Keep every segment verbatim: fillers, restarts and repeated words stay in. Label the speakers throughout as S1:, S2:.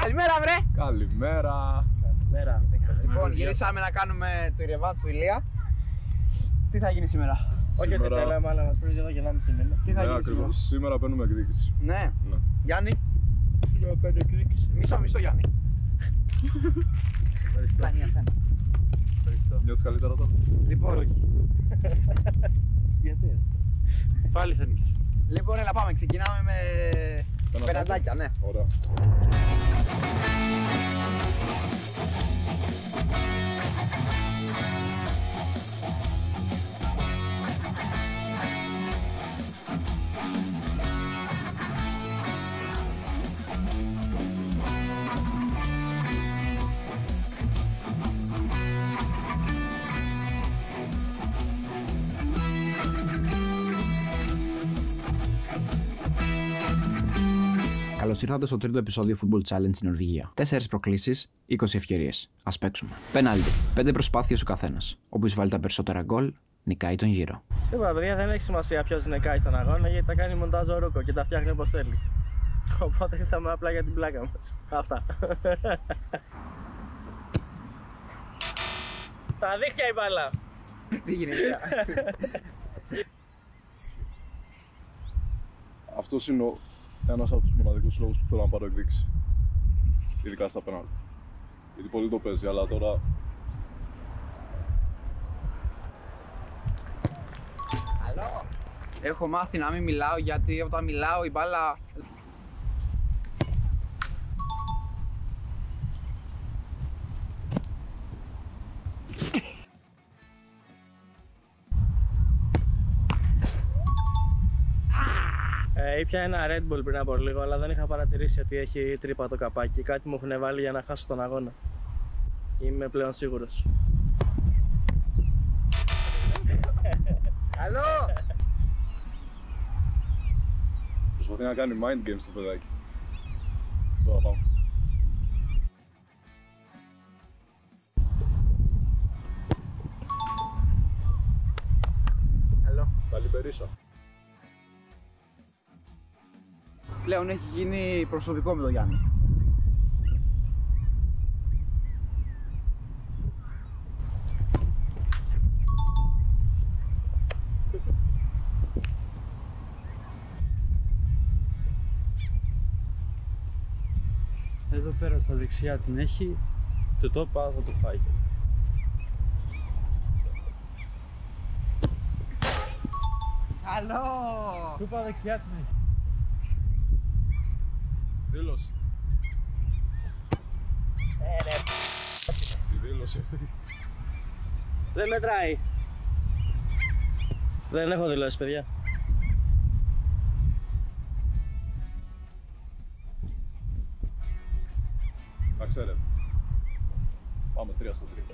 S1: καλημέρα, βρε!
S2: Καλημέρα.
S1: Καλημέρα. Λοιπόν, γυρίσαμε να κάνουμε το ρεβάνς του Ηλία. Τι θα γίνει σήμερα?
S3: Όχι ότι θέλαμε, αλλά μας παίζει εδώ και ενάμιση μήνα.
S1: Τι θα
S2: Ναι,
S1: γίνει
S2: ακριβώς.
S1: σήμερα?
S2: Σήμερα παίρνουμε εκδίκηση.
S1: Ναι.
S2: Ναι.
S1: Γιάννη.
S3: Σήμερα παίρνει εκδίκηση.
S1: Μισό, μισό Γιάννη.
S3: Ευχαριστώ.
S1: Φτάνει για σένα.
S3: Ευχαριστώ.
S2: Νιώθεις καλύτερα τώρα?
S1: Λοιπόν,
S3: Γιατί? Πάλι θα νικήσω.
S1: λοιπόν, έλα πάμε. Ξεκινάμε με
S2: Πεναντάκια.
S1: πεναντάκια, ναι.
S2: Ωραία.
S4: Καλώς ήρθατε στο τρίτο επεισόδιο Football Challenge στην Νορβηγία. τέσσερις προκλήσεις, είκοσι ευκαιρίες. Ας παίξουμε. Πέναλτι. πέντε προσπάθειες ο καθένας. Όποιος βάλει τα περισσότερα γκολ, νικάει τον γύρο.
S3: Τίποτα, παιδιά, δεν έχει σημασία ποιος νικάει στον αγώνα γιατί τα κάνει μοντάζ ο Ρούκο και τα φτιάχνει όπως θέλει. Οπότε ήρθαμε απλά για την πλάκα μας. Αυτά. Στα δίχτυα η μπάλα.
S1: Τι γίνεται?
S2: Αυτός είναι ο... ένας από τους μοναδικούς λόγους που θέλω να πάρω εκδίκηση. Ειδικά στα πέναλτι. Γιατί πολύ το παίζει, αλλά τώρα...
S1: Καλό. Έχω μάθει να μην μιλάω γιατί όταν μιλάω η μπάλα...
S3: Ε, ήπια ένα Red Bull πριν από λίγο, αλλά δεν είχα παρατηρήσει ότι έχει τρύπα το καπάκι. Κάτι μου έχουν βάλει για να χάσω τον αγώνα. Είμαι πλέον σίγουρος.
S1: Καλό.
S2: Προσπαθεί να κάνει mind games το παιδάκι. Τώρα πάμε.
S1: Καλό.
S2: Στα λιμπερίσα.
S1: Πλέον έχει γίνει προσωπικό με τον Γιάννη.
S3: Εδώ πέρα στα δεξιά την έχει, το το πάω θα το φάει.
S1: Καλό.
S3: Πού πάω δεξιά την έχει.
S2: Δήλωση.
S3: Ε, ρε.
S2: Τη δήλωση αυτή.
S3: Δεν μετράει. Δεν έχω δηλώσει, παιδιά.
S2: Να ξέρετε. Πάμε τρία στα τρία.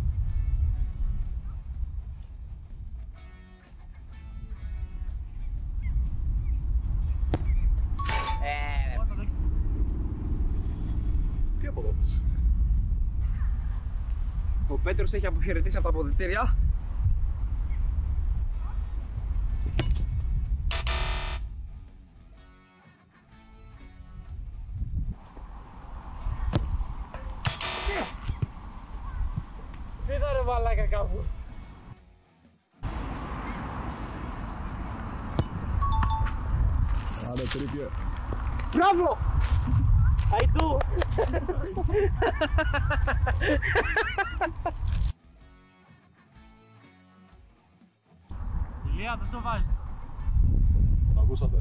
S2: Τι από αυτός?
S1: Ο Πέτρος έχει αποχαιρετήσει από τα αποδυτήρια.
S3: Κοίτα ρε μαλάκα κάπου.
S2: Άντε τρίπιε.
S3: Μπράβο! I do! Ηλία, δεν το βάζεις.
S2: Το ακούσατε?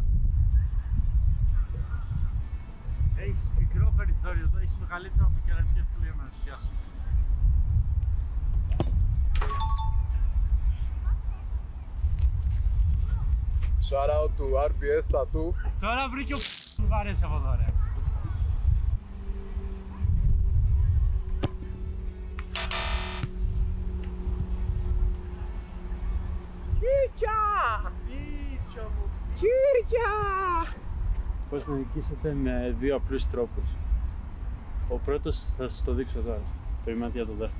S3: Έχεις μικρό περιθώριο εδώ, έχεις μεγαλύτερο από εκεί, αλλά είναι πιο εύκολο να το πιάσω.
S2: Shout out to αρ πι ες Tattoo.
S3: Τώρα βρήκε ο που βαρέσει από εδώ ρε.
S1: Κίρτια!
S3: Πίτσο μου.
S1: Κίρτια!
S3: Πώς να νικήσετε με δύο απλούς τρόπους. Ο πρώτος θα σας το δείξω τώρα. Περιμένετε για το δεύτερο.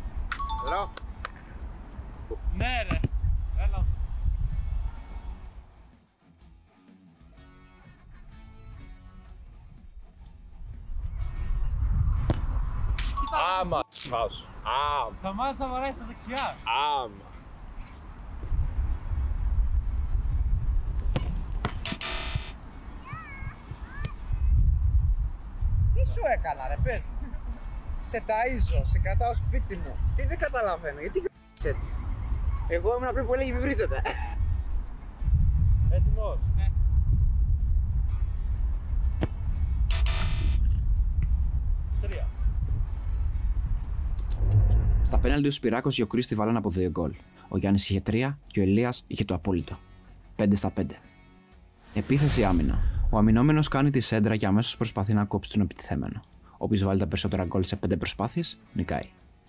S1: Καλό.
S3: Ναι ρε. Έλα.
S2: Άμα. Βάζω. Άμα.
S5: Σταμάτησα να βαράει στα δεξιά.
S2: Άμα.
S1: Τι σου έκανα ρε, πες μου. Σε ταΐζω, σε κρατάω σπίτι μου. Τι δεν καταλαβαίνω, γιατί γ***ς έτσι. Εγώ ήμουν πριν που έλεγε μη βρίζετε.
S5: Έτοιμος. Ναι. Τρία.
S4: Στα πέναλτι ο Σπυράκος και ο Κρίστη βάλαν από δύο γκολ. Ο Γιάννης είχε τρία και ο Ηλίας είχε το απόλυτο. πέντε στα πέντε. Επίθεση άμυνα. Ο αμυνόμενος κάνει τη σέντρα και αμέσως προσπαθεί να κόψει τον επιτιθέμενο. Όποιος βάλει τα περισσότερα γκολ σε πέντε προσπάθειες, νικάει.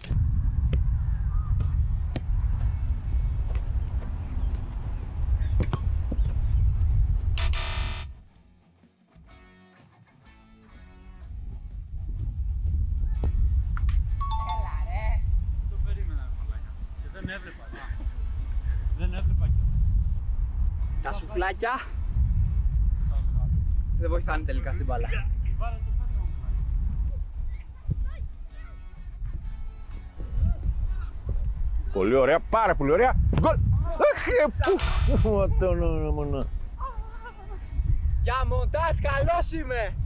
S5: Το περίμενα, μαλάκα. Και δεν έβλεπα. Δεν έβλεπα κι.
S1: Τα σουφλάκια δεν βοηθάνε τελικά στην μπάλα.
S5: Βάλε το πέντε μου.
S6: Πολύ ωραία, πάρα πολύ ωραία. Γκολ! Αχ, πού! Αυτό μόνο.
S1: Για μοντάζ, καλός είμαι!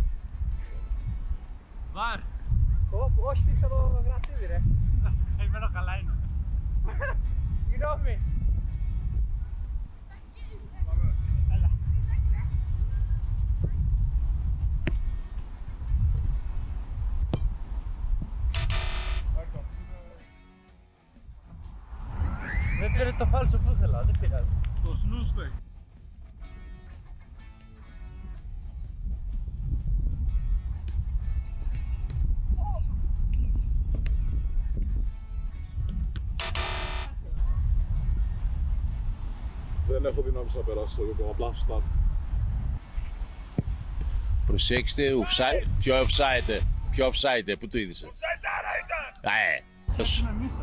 S5: Βάρ.
S1: Ω, όχι, χτύπησα το γρασίδι ρε.
S5: Καημένο καλά είναι.
S1: Συγγνώμη.
S5: Δεν πήρε το φάλσο που ήθελα, δεν πειράζει.
S2: Το σνούστε. Δεν έχω δυνάμεις να περάσω το γήπεδο, απλά στάρ.
S6: Προσέξτε, offside. Ποιο offside, ποιο offside, πού το είδησε. Offside ήταν! Α, ε.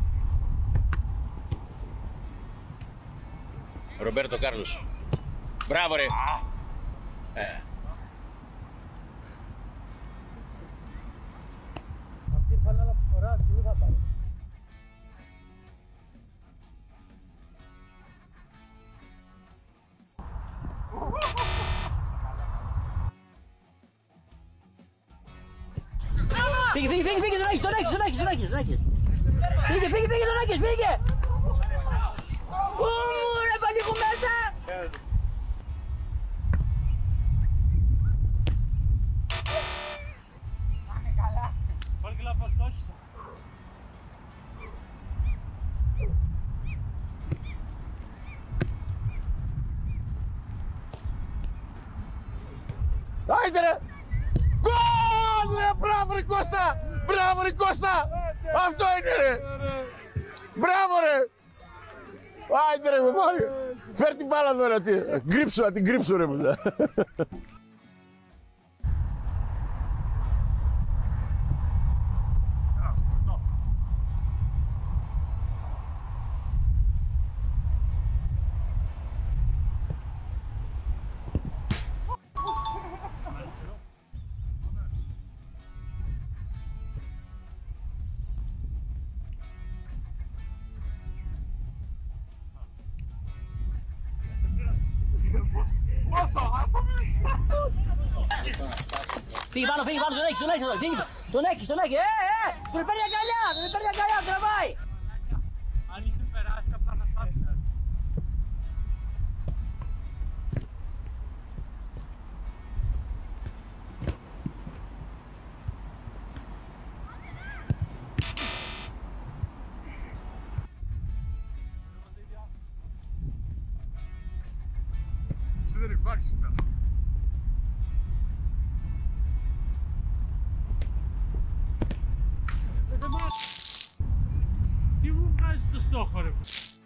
S6: Ρομπέρτο Κάρλος. Μπράβο ρε! Ε.
S5: Αυτή η φανέλα που φοράς, τι θα πάρει.
S7: Φύγε, φύγε, φύγε, φύγε, τον έχεις, τον έχεις, τον έχεις, τον έχεις, τον έχεις. Φύγε, φύγε, φύγε, τον έχεις, φύγε. Ου, ρε πανίκου μέσα.
S5: Πάλι καλά πως το έχεις.
S6: Άιντε ρε! Γκολ ρε! Μπράβο ρε Κώστα! Μπράβο ρε Κώστα! Αυτό είναι ρε! Μπράβο ρε! Άιντε ρε με Μάριο! Φέρ την μπάλα εδώ ρε! Γκρίψω, να την γκρίψω ρε!
S7: Φύγε πάνω, φύγε πάνω, τον έχεις, τον έχεις, τον έχεις, τον έχεις, τον έχεις, ε, ε, τον παίρνει αγκαλιά, τον παίρνει αγκαλιά, τραβάει.
S5: Αν είχε περάσει, απλά θα στάθηνα.
S2: Εσύ δεν υπάρχει σήμερα.
S5: Τι μου βγάζεις το στόχο ρε.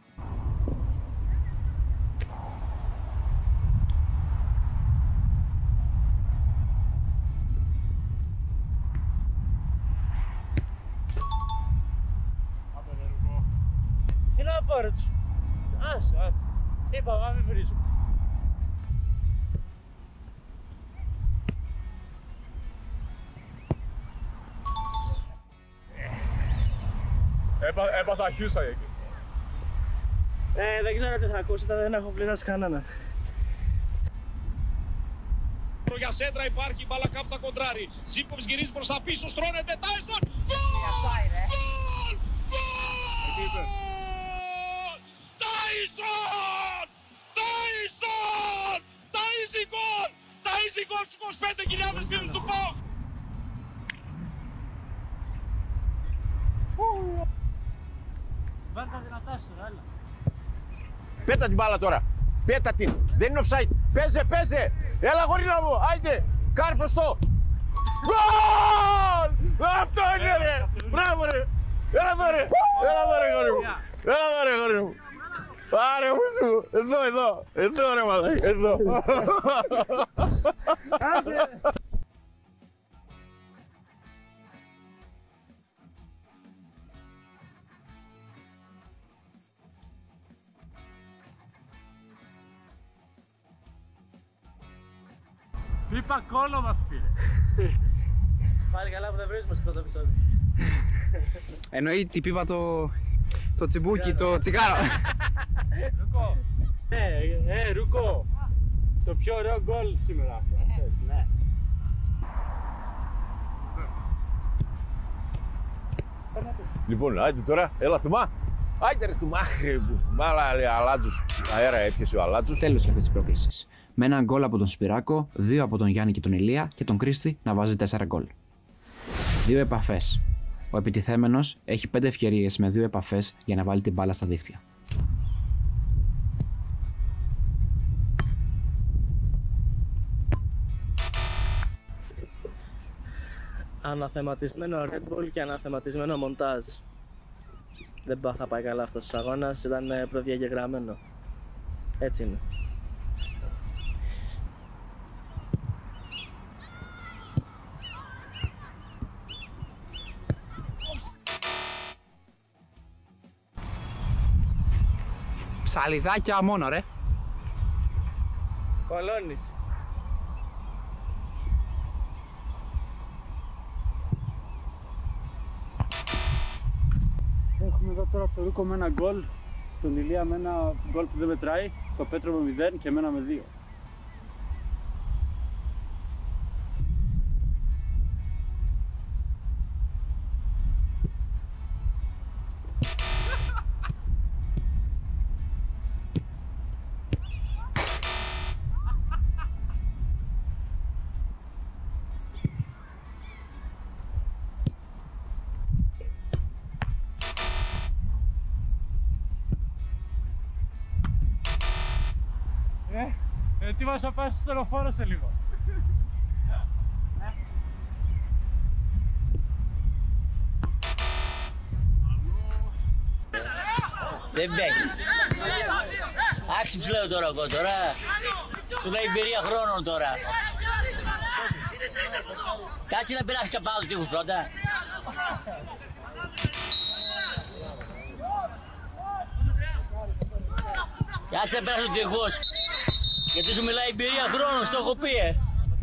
S5: Τι να πάρω έτσι. Άσε, άσε. Είπα, μα μην βρίζω.
S2: Έπα, έπαθα χιούσα εκεί.
S3: Ε, δεν ξέρω τι θα ακούσετε, δεν έχω πληρώσει κανέναν.
S8: Για σέντρα υπάρχει, μπάλα κάπου θα κοντράρει. Ζίπκοβιτς γυρίζει προς τα πίσω, στρώνεται, Τάισον! Γκολ! Γκολ! Γκολ! Τάισον! Τάισον! Τάιζι γκολ! Τάιζι γκολ στους είκοσι πέντε χιλιάδες φίλους του ΠΑΟΚ!
S5: Βάρτα δυνατά σου, έλα.
S6: Πέτα την μπάλα τώρα. Πέτα την. Δεν είναι offside. Παίζε, παίζε. Έλα γορίνα μου. Άιντε. Κάρφωστο. Γκολ! Αυτό είναι ρε. Μπράβο ρε. Έλα εδώ ρε. Έλα εδώ ρε γόρι μου. Έλα εδώ ρε γόρι μου. Άρε μου σου. Εδώ, εδώ. Εδώ ρε μαλάκα. Εδώ.
S5: Είπα κόλλο μας πήρε.
S3: Πάλι καλά που δεν βρίσκουμε σε αυτό το επεισόδιο.
S4: Εννοεί τι πίπα το, το τσιμπούκι, το τσιγάρο.
S5: Ρούκο. Ε, ε, Ρούκο. Το πιο ωραίο γκολ σήμερα. Ναι.
S6: Λοιπόν, άιντε τώρα. Έλα Θωμά. Άιντε ρε Θωμά. Μάλα ρε Αλάτζος. Αέρα έπιασε ο Αλάτζος.
S4: Τέλος και αυτής της πρόκλησης. Με ένα γκολ από τον Σπυράκο, δύο από τον Γιάννη και τον Ηλία και τον Κρίστη να βάζει τέσσερα γκολ. Δύο επαφές. Ο επιτιθέμενος έχει πέντε ευκαιρίες με δύο επαφές για να βάλει την μπάλα στα δίχτυα.
S3: Αναθεματισμένο Red Bull και αναθεματισμένο μοντάζ. Δεν θα πάει καλά αυτός ο αγώνας, ήταν προδιαγεγραμμένο. Έτσι είναι.
S4: Ψαλιδάκια μόνο ρε.
S3: Κολώνεις.
S5: Έχουμε εδώ τώρα το Ρούκο με ένα γκολ, τον Ηλία με ένα γκολ που δεν μετράει, το Πέτρο με μηδέν και εμένα με δύο. Ε, ετοίμασα να πάω στο στενοφόρο σε λίγο.
S7: Δεν μπαίνει. Άξιψη λέω τώρα εγώ τώρα. Του λέει εμπειρία χρόνων τώρα. Κάτσε να πειράσει και πάνω του τείχους πρώτα. Κάτσε να πειράσει του τείχους. Γιατί σου μιλάει εμπειρία χρόνων, στο έχω πει, ε.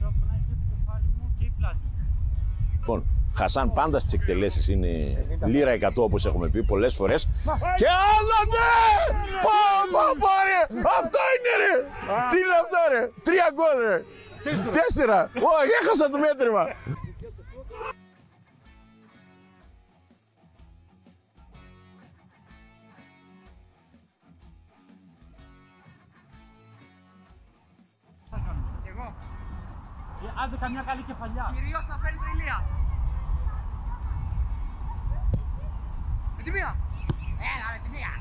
S6: Λοιπόν, Χασάν πάντα στις εκτελέσεις είναι λίρα εκατό όπως έχουμε πει πολλές φορές. Και άλλα ναι! Πάμε, πάρε! Αυτό είναι ρε! Τι είναι αυτό ρε! Τρία γκολ ρε! Τέσσερα! Όχι, έχασα το μέτρημα!
S5: Άντε καμιά καλή κεφαλιά.
S1: Κυρίως θα φέρει το Ηλίας. Με τη μία. Έλα με τη μία.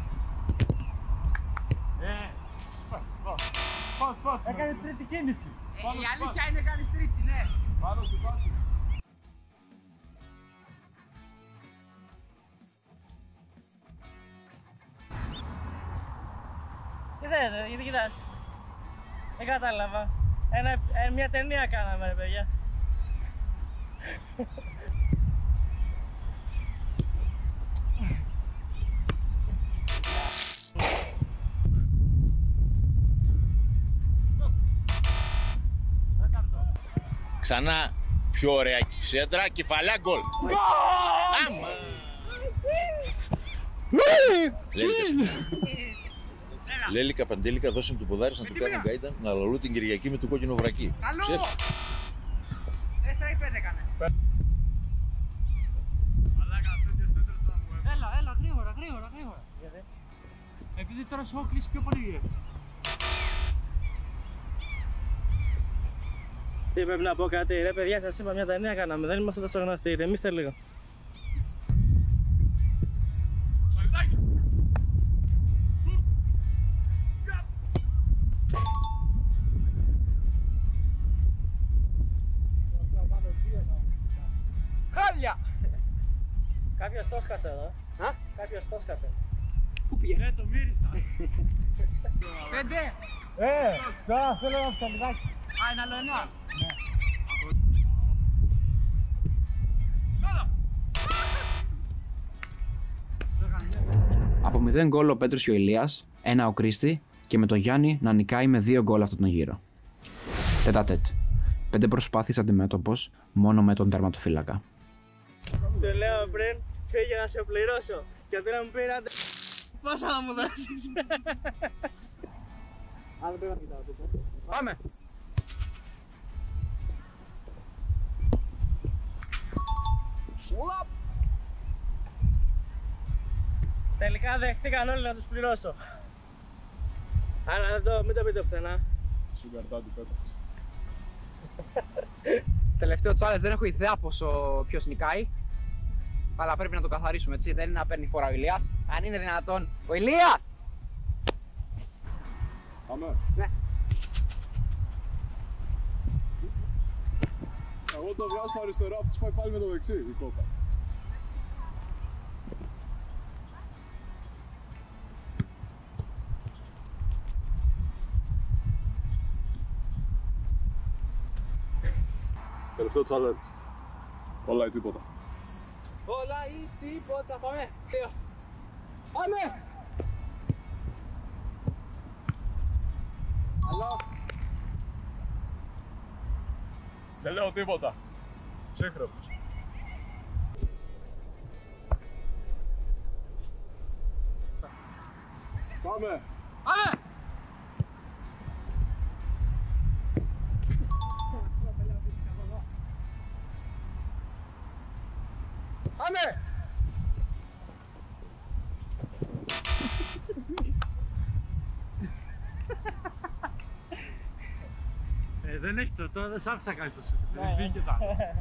S5: Ε, φως, φως. Έκανε τρίτη κίνηση.
S1: Ε, η αλήθεια είναι κάνεις τρίτη, ναι.
S2: Πάνω του πάση.
S3: Κοιτάξτε, γιατί κοιτάς. Δεν κατάλαβα. Ένα, ε, μια ταινία κάναμε ρε παιδιά.
S6: Ξανά πιο ωραία σέντρα, κεφαλιά γκολ. Άμα.
S9: Λέλικα, Παντέλικα, δώσε μου το ποδάρι να του κάνουν γκάιτα να λαλού την Κυριακή με το κόκκινο βρακί.
S1: Καλό! Τέσσερα ή πέντε έκανε.
S5: Έλα, έλα, γρήγορα, γρήγορα, γρήγορα. Επειδή τώρα σου έχω κλείσει πιο πολύ έτσι.
S3: Τι πρέπει να πω κάτι, ρε παιδιά, σας είπα μια ταινία κάναμε, δεν είμαστε τόσο γνωστοί, ηρεμήστε λίγο.
S1: Χάλια!
S3: Κάποιος το σκάσε εδώ.
S1: Α?
S3: Κάποιος το σκάσε.
S1: Πού πήγε?
S5: Ναι, το μύρισα.
S1: Πέντε!
S5: Ε, τώρα θέλω ένα ψαλιδάκι.
S1: Α, ένα άλλο ένα.
S4: Από μηδέν γκολ ο Πέτρος και ο Ηλίας, ένα ο Κρίστη και με τον Γιάννη να νικάει με δύο γκολ αυτόν τον γύρο. Τέτα-τέτ. Πέντε προσπάθειες αντιμέτωπος μόνο με τον τερματοφύλακα.
S3: Του λέω πριν, φύγε να σε πληρώσω. Και αντί να μου πει άντε, πόσα θα μου δώσεις. Αν δεν πρέπει να κοιτάω πίσω.
S1: Πάμε!
S3: Τελικά δέχτηκαν όλοι να τους πληρώσω. Αλλά δεν το, μην το πείτε πουθενά.
S2: Σουγκαρτά του Πέτρος.
S1: Τελευταίο challenge, δεν έχω ιδέα πόσο ποιος νικάει. Αλλά πρέπει να το καθαρίσουμε, έτσι. Δεν είναι να παίρνει φορά ο Ηλίας. Αν είναι δυνατόν, ο Ηλίας!
S2: Πάμε.
S1: Ναι.
S2: Εγώ το βγάζω στο αριστερό, αυτός πάει πάλι με το δεξί, η κόκα. Τελευταίο challenge. Όλα ή τίποτα.
S1: Όλα ή τίποτα, πάμε! Δύο. Πάμε! Άλλο.
S2: Δεν λέω τίποτα. Ψύχρεμος. Πάμε!
S1: Πάμε! Πάμε!
S5: Ε, δεν έχει το, τώρα δεν σ' άφησα κάτι στο σούτ. Δεν μπήκε τα.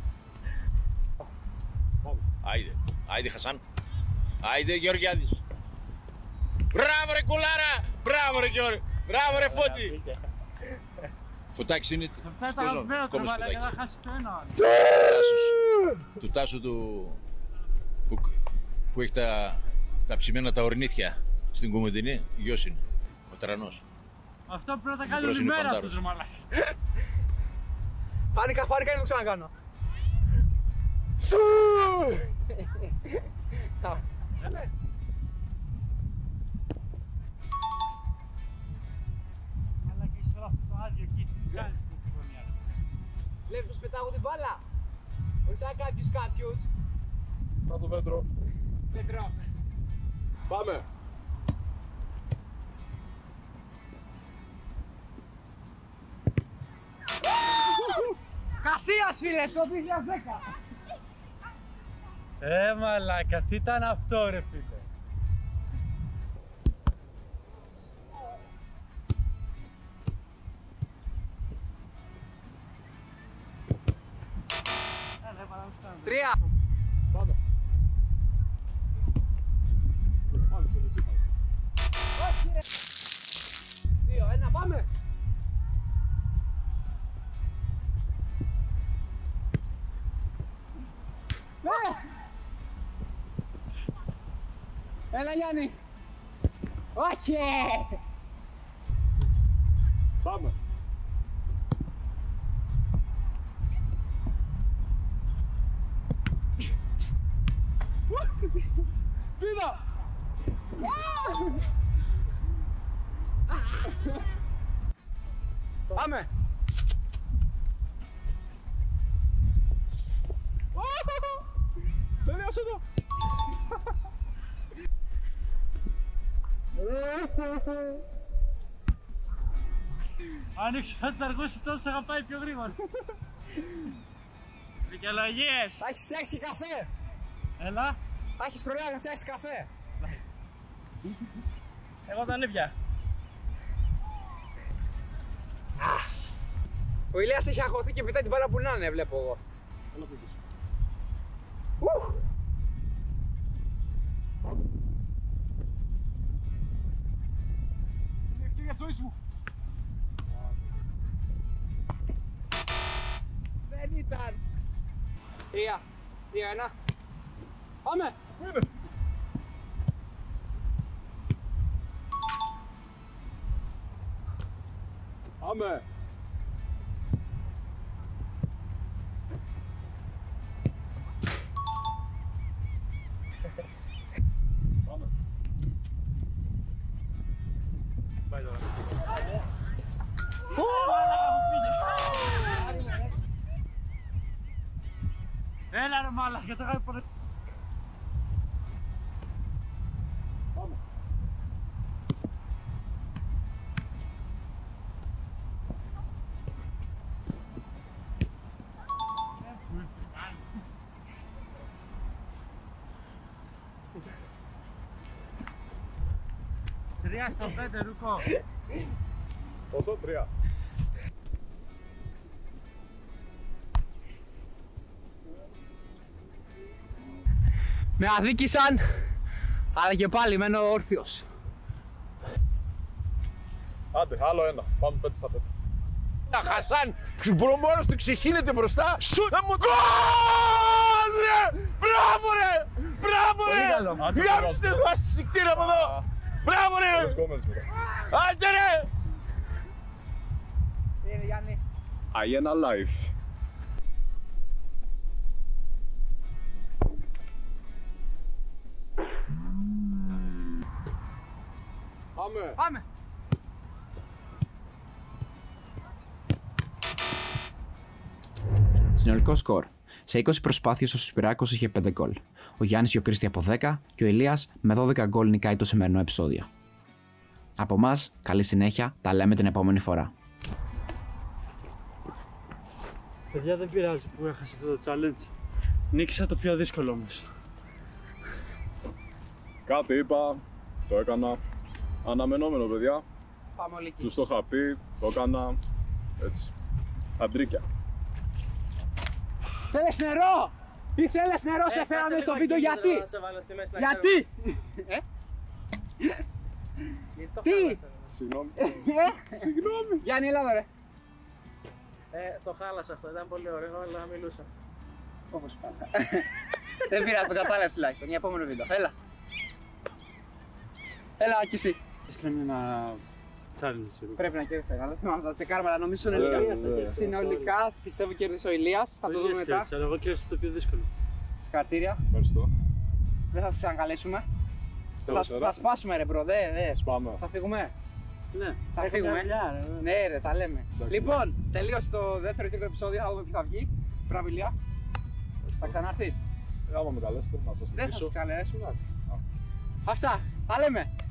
S9: Άιντε, άιντε Χασάν. Άιντε Γεωργιάδης. Μπράβο ρε κουλάρα! Μπράβο ρε Γεωργ! Μπράβο ρε Φώτη! Φωτάκης είναι.
S5: Αυτά ήταν αγαπημένο του βάλε για να χάσει το ένα.
S9: Του Τάσου του που, που έχει τα, τα ψημένα τα ορνήθια στην Κομωτινή, γιος είναι, ο Τρανός.
S5: Αυτό πρέπει να κάνει όλη μέρα αυτός ρε μαλάκα.
S1: Φάνηκα, φάνηκα, είναι το ξανακάνω.
S5: Μαλάκα είσαι όλο αυτό το άδειο εκεί, τι κάνεις στη γωνία.
S1: Βλέπεις πως πετάγω την μπάλα. Όχι σαν κάποιους κάποιους.
S2: Να το Πέτρο.
S1: Πέτρο.
S2: Πάμε!
S1: Κασίας φίλε, το δύο χιλιάδες δέκα.
S5: Ε μαλάκα, τι ήταν αυτό ρε φίλε.
S1: Τρία.
S2: Πάμε! Πάλι στο δεξί πάλι.
S1: Όχι ρε. Δύο, ένα, πάμε. Έλα Γιάννη. Όχι.
S2: Πάμε!
S1: Πήδα. Πάμε.
S2: Τελείωσε εδώ!
S5: Αν ήξερα να αργούσε τόσο θα πάει πιο γρήγορα. Δικαιολογίες.
S1: Θα έχεις φτιάξει καφέ.
S5: Έλα.
S1: Θα έχεις προλάβει να φτιάξεις καφέ.
S3: Εγώ τα νύφια.
S1: Ο Ηλίας έχει αγχωθεί και πετάει την μπάλα που να είναι, βλέπω εγώ. Είναι ευκαιρία της ζωής μου. Δεν ήταν. Τρία, δύο, ένα. Πάμε!
S2: Πάμε! Πάμε!
S3: Πάει τώρα.
S5: Έλα ρε μάλακα, το είχα πονε...
S2: Πάμε!
S5: Τρία στο πέντε, Ρούκο.
S2: Πόσο, τρία.
S1: Με αδίκησαν, αλλά και πάλι μένω όρθιος.
S2: Άντε, άλλο ένα. Πάμε πέντε στα πέντε.
S6: Χασάν, μόνος του ξεχύνεται μπροστά. Σουτ! Γκολ! Ρε! Μπράβο ρε! Μπράβο ρε! Γράψτε μας συγκτήρα από εδώ! Μπράβο ρε! Άντε ρε!
S1: Τι είναι Γιάννη?
S2: Αιένα live.
S1: Πάμε! Πάμε!
S4: Συνολικό σκορ. Σε είκοσι προσπάθειες ο Σπυράκος είχε πέντε γκολ. Ο Γιάννης Γιοκρίστη από δέκα και ο Ηλίας με δώδεκα γκολ νικάει το σημερινό επεισόδιο. Από εμάς, καλή συνέχεια, τα λέμε την επόμενη φορά.
S5: Παιδιά, δεν πειράζει που έχασα αυτό το challenge. Νίκησα το πιο δύσκολο όμως.
S2: Κάτι είπα, το έκανα. Αναμενόμενο, παιδιά.
S1: Πάμε όλοι εκεί.
S2: Τους το είχα πει, το έκανα. Έτσι. Αντρίκια.
S1: Θέλεις νερό! Τι θέλεις νερό, σε φέραμε στο βίντεο γιατί! Γιατί! Τι!
S2: Συγγνώμη.
S1: Ε,
S2: Συγγνώμη.
S1: Γιάννη, έλα εδώ ρε.
S3: Ε, το χάλασα αυτό, ήταν πολύ ωραίο, αλλά μιλούσα.
S1: Όπως πάντα. Δεν πειράζει, το κατάλαβες τουλάχιστον. Για επόμενο βίντεο. Έλα. Έλα κι εσύ.
S5: Έχεις κάνει ένα challenge εσύ.
S1: Πρέπει να κέρδισε, αλλά θα τα τσεκάρουμε, αλλά νομίζω συνολικά,
S2: Βέβαια.
S1: συνολικά πιστεύω κέρδισε ο Ηλίας. Θα το δούμε μετά.
S5: Αλλά εγώ κέρδισα το πιο δύσκολο.
S1: Συγχαρητήρια.
S2: Ευχαριστώ.
S1: Δεν θα σας ξανακαλέσουμε. Θα,
S2: Τέλος,
S1: θα σπάσουμε ρε μπρο, δε, δε.
S2: Σπάμε.
S1: Θα φύγουμε.
S5: Ναι,
S1: Θα φύγουμε. Ναι ρε, τα λέμε. Λοιπόν, τελείωσε το δεύτερο και τρίτο επεισόδιο, θα δούμε ποιο θα βγει. Μπράβο Ηλία. Θα ξανάρθεις.
S2: Ε, άμα με καλέσετε, να σας
S1: Δεν θα
S2: μιλήσω.
S1: σας ξαναλέσουμε. Αυτά, τα λέμε.